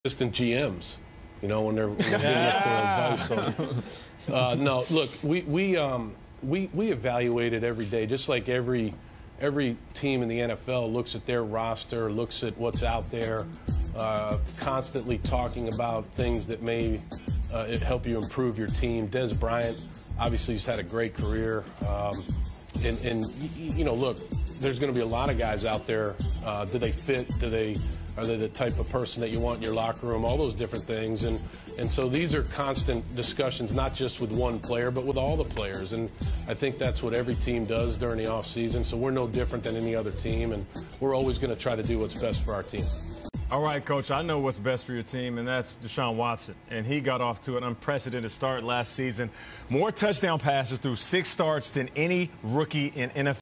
assistant GMs, you know, when they're giving us their advice on. No, look, we evaluate it every day, just like every team in the NFL looks at their roster, looks at what's out there, constantly talking about things that may help you improve your team. Dez Bryant, obviously, he's had a great career, and you know, look, there's going to be a lot of guys out there. Do they fit? Are they the type of person that you want in your locker room? All those different things. And so these are constant discussions, not just with one player, but with all the players. And I think that's what every team does during the offseason. So we're no different than any other team, and we're always going to try to do what's best for our team. All right, Coach, I know what's best for your team, and that's Deshaun Watson. And he got off to an unprecedented start last season. More touchdown passes through 6 starts than any rookie in NFL.